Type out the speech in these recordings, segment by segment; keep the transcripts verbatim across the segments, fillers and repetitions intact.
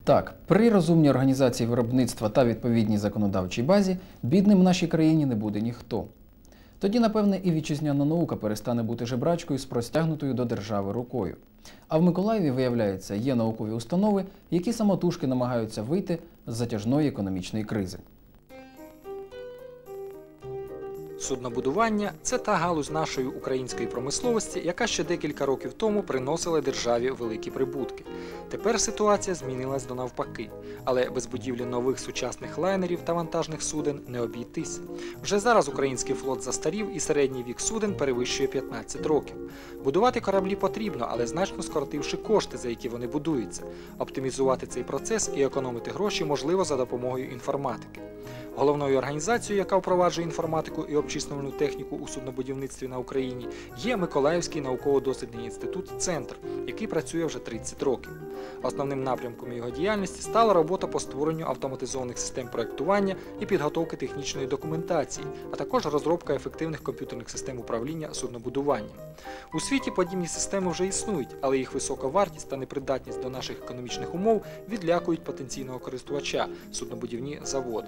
Так, при розумній організації виробництва та відповідній законодавчій базі бідним в нашій країні не буде ніхто. Тоді, напевне, і вітчизняна наука перестане бути жебрачкою з простягнутою до держави рукою. А в Миколаєві, виявляється, є наукові установи, які самотужки намагаються вийти з затяжної економічної кризи. Суднобудування – це та галузь нашої української промисловості, яка ще декілька років тому приносила державі великі прибутки. Тепер ситуація змінилась до навпаки. Але без будівлі нових сучасних лайнерів та вантажних суден не обійтись. Вже зараз український флот застарів і середній вік суден перевищує п'ятнадцять років. Будувати кораблі потрібно, але значно скоротивши кошти, за які вони будуються. Оптимізувати цей процес і економити гроші можливо за допомогою інформатики. Головною організацією, яка впроваджує інформатику і обчислювальну техніку у суднобудівництві на Україні, є Миколаївський науково-дослідний інститут «Центр», який працює вже тридцять років. Основним напрямком його діяльності стала робота по створенню автоматизованих систем проєктування і підготовки технічної документації, а також розробка ефективних комп'ютерних систем управління суднобудуванням. У світі подібні системи вже існують, але їх висока вартість та непридатність до наших економічних умов відлякують потенційного користувача – суднобудівні заводи.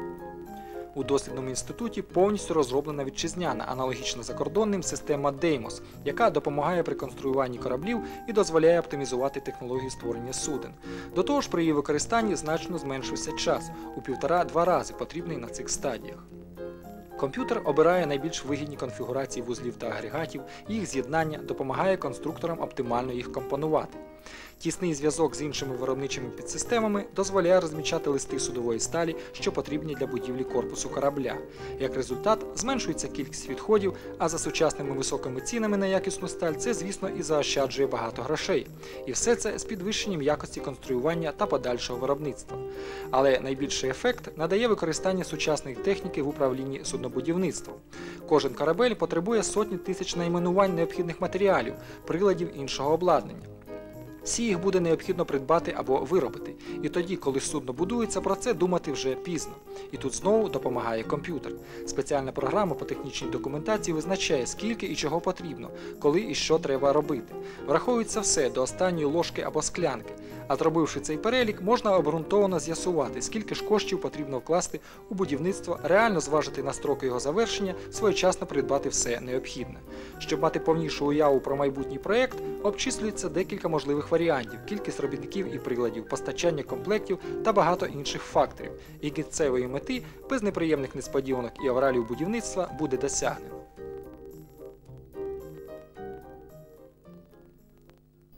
У дослідному інституті повністю розроблена вітчизняна, аналогічна закордонним, система деймос, яка допомагає при конструюванні кораблів і дозволяє оптимізувати технологію створення суден. До того ж, при її використанні значно зменшився час – у півтора-два рази потрібний на цих стадіях. Комп'ютер обирає найбільш вигідні конфігурації вузлів та агрегатів, їх з'єднання допомагає конструкторам оптимально їх компонувати. Тісний зв'язок з іншими виробничими підсистемами дозволяє розміщати листи судової сталі, що потрібні для будівлі корпусу корабля. Як результат, зменшується кількість відходів, а за сучасними високими цінами на якісну сталь це, звісно, і заощаджує багато грошей. І все це з підвищенням якості конструювання та подальшого виробництва. Але найбільший ефект надає використання сучасної техніки в управлінні суднобудівництвом. Кожен корабель потребує сотні тисяч найменувань необхідних матеріалів, приладів іншого обладнання. Всі їх буде необхідно придбати або виробити. І тоді, коли судно будується, про це думати вже пізно. І тут знову допомагає комп'ютер. Спеціальна програма по технічній документації визначає, скільки і чого потрібно, коли і що треба робити. Враховується все до останньої ложки або склянки. А зробивши цей перелік, можна обґрунтовано з'ясувати, скільки ж коштів потрібно вкласти у будівництво, реально зважити на строки його завершення, своєчасно придбати все необхідне. Щоб мати повнішу уяву про майбутній проєкт, обчислюється декілька можливих варіантів, кількість робітників і приладів, постачання комплектів та багато інших факторів. І кінцевої мети без неприємних несподіванок і авралів будівництва буде досягнено.